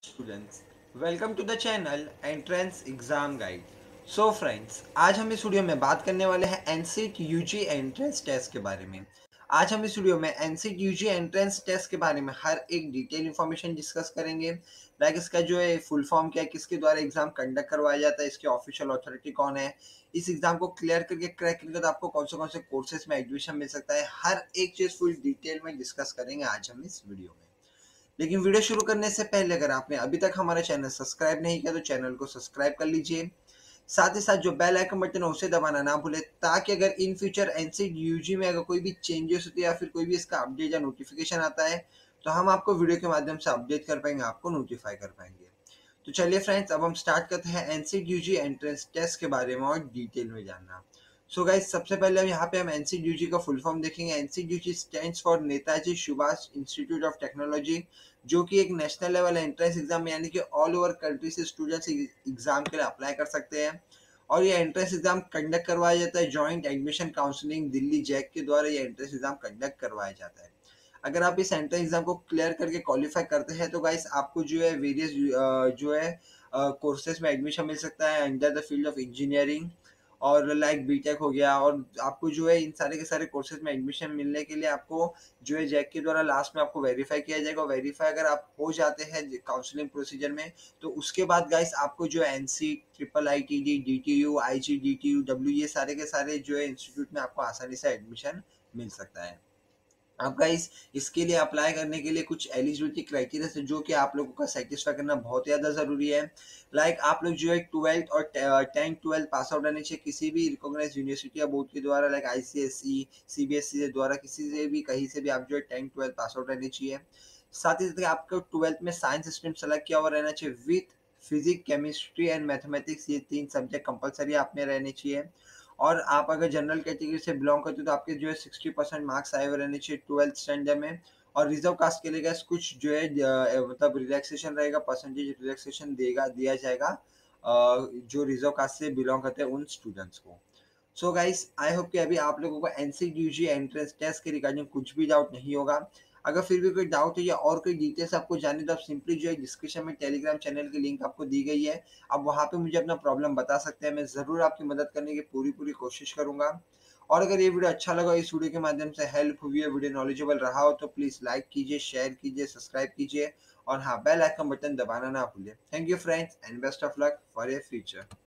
Students, welcome to the channel entrance exam guide. So friends, आज हम इस video में बात करने वाले हैं एनसीट यूजी एंट्रेंस टेस्ट के बारे में। आज हम इस वीडियो में एनसीट यूजी एंट्रेंस टेस्ट के बारे में हर एक डिटेल इन्फॉर्मेशन डिस्कस करेंगे। लाइक इसका जो है फुल फॉर्म क्या है, किसके द्वारा एग्जाम कंडक्ट करवाया जाता है, इसकी ऑफिशियल अथॉरिटी कौन है, इस एग्जाम को क्लियर करके क्रैक करके तो आपको कौन से कोर्सेज में एडमिशन मिल सकता है, हर एक चीज फुल डिटेल में डिस्कस करेंगे आज हम इस वीडियो में। लेकिन वीडियो शुरू करने से पहले अगर आपने अभी तक हमारा चैनल सब्सक्राइब नहीं किया तो चैनल को सब्सक्राइब कर लीजिए। साथ ही साथ जो बेल आइकन बटन है उसे दबाना ना भूले, ताकि अगर इन फ्यूचर एनसीट यूजी में अगर कोई भी चेंजेस होती है या फिर कोई भी इसका अपडेट या नोटिफिकेशन आता है तो हम आपको वीडियो के माध्यम से अपडेट कर पाएंगे, आपको नोटिफाई कर पाएंगे। तो चलिए फ्रेंड्स, अब हम स्टार्ट करते हैं एनसीट यूजी एंट्रेंस टेस्ट के बारे में और डिटेल में जानना। सो गाइस, सबसे पहले यहाँ पे हम एनसीट यूजी का फुल फॉर्म देखेंगे। NSIT UG stands for Netaji Subhash institute of technology, जो कि एक नेशनल लेवल एंट्रेंस एग्जाम यानी कि ऑल ओवर कंट्री से स्टूडेंट्स एग्जाम के लिए अप्लाई कर सकते हैं। और ये एंट्रेंस एग्जाम कंडक्ट करवाया जाता है joint admission counselling Delhi JAC के द्वारा। ये एंट्रेंस एग्जाम कंडक्ट करवाया जाता है। अगर आप इस एंट्रेंस एग्जाम को क्लियर करके क्वालिफाई करते हैं तो गाइस आपको जो है वेरियस जो है कोर्सेज में एडमिशन मिल सकता है under the field of engineering, और लाइक बीटेक हो गया। और आपको जो है इन सारे के सारे कोर्सेज में एडमिशन मिलने के लिए आपको जो है जैक के द्वारा लास्ट में आपको वेरीफाई किया जाएगा। वेरीफाई अगर आप हो जाते हैं काउंसलिंग प्रोसीजर में तो उसके बाद गाइस आपको जो है NC triple I T D D T U I G D T U W ये सारे के सारे जो है इंस्टीट्यूट में आपको आसानी से एडमिशन मिल सकता है। अब गाइस, इसके लिए अप्लाई करने के लिए कुछ एलिजिबिलिटी क्राइटेरिया है जो कि आप लोगों का सेटिस्फाई करना बहुत ज़्यादा ज़रूरी है। लाइक आप लोग जो है 12th और 10th 12th पास आउट रहने चाहिए किसी भी रिकॉग्नाइज्ड यूनिवर्सिटी या बोर्ड के द्वारा, लाइक आईसीएसई सीबीएसई के द्वारा, किसी से भी कहीं से भी आप जो है 10th 12th पास आउट रहने चाहिए। साथ ही साथ आपको 12th में साइंस स्ट्रीम सेलेक्ट किया हुआ रहना चाहिए with physics chemistry and mathematics, ये 3 सब्जेक्ट कंपलसरी आप में रहने चाहिए। और आप अगर जनरल कैटेगरी से बिलोंग करते हो तो आपके जो है 60% मार्क्स आए हुए रहने चाहिए 12th स्टैंडर्ड में। और रिजर्व कास्ट के लिए guys कुछ जो है मतलब रिलैक्सेशन रहेगा, परसेंटेज रिलैक्सेशन दिया जाएगा जो रिजर्व कास्ट से बिलोंग करते हैं उन स्टूडेंट्स को। सो गाइस, आई होप कि अभी आप लोगों को एनसीट यूजी एंट्रेंस टेस्ट के रिगार्डिंग कुछ भी डाउट नहीं होगा। अगर फिर भी कोई डाउट है या और कोई डिटेल्स आपको जाननी तो आप सिंपली जो है डिस्क्रिप्शन में टेलीग्राम चैनल की लिंक आपको दी गई है, आप वहाँ पे मुझे अपना प्रॉब्लम बता सकते हैं। मैं ज़रूर आपकी मदद करने की पूरी पूरी कोशिश करूँगा। और अगर ये वीडियो अच्छा लगा, इस वीडियो के माध्यम से हेल्प हुई है, वीडियो नॉलेजेबल रहा हो तो प्लीज़ लाइक कीजिए, शेयर कीजिए, सब्सक्राइब कीजिए और हाँ, बेल आइकन बटन दबाना ना भूलिए। Thank you friends and best of luck for your future.